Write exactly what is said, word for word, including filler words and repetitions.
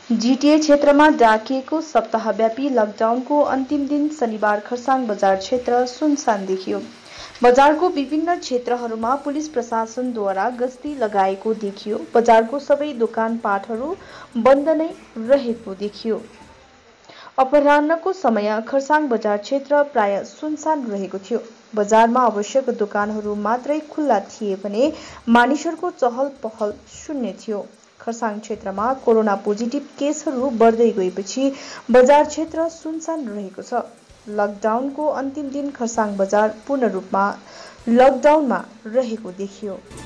GTA क्षेत्रमा डाकिएको सप्ताहव्यापी लकडाउनको अन्तिम दिन शनिबार खरसाङ बजार क्षेत्र सुनसान देखियो। बजारको विभिन्न क्षेत्रहरूमा पुलिस प्रशासनद्वारा गस्ती लगाएको देखियो। बजारको सबै दोकानपाटहरू बन्द नै रहेको देखियो। अपराह्नको समय खरसाङ बजार क्षेत्र प्राय सुनसान रहेको थियो। बजारमा आवश्यक दोकानहरू मात्रै खुल्ला थिए भने मानिसहरूको चहल पहल शून्य थियो। खरसाङ क्षेत्रमा कोरोना पोजिटिभ केसहरू बढ्दै गएपछि बजार क्षेत्र सुनसान रहेको छ। लकडाउनको अन्तिम दिन खरसाङ बजार पूर्ण रूपमा लकडाउनमा रहेको देखियो।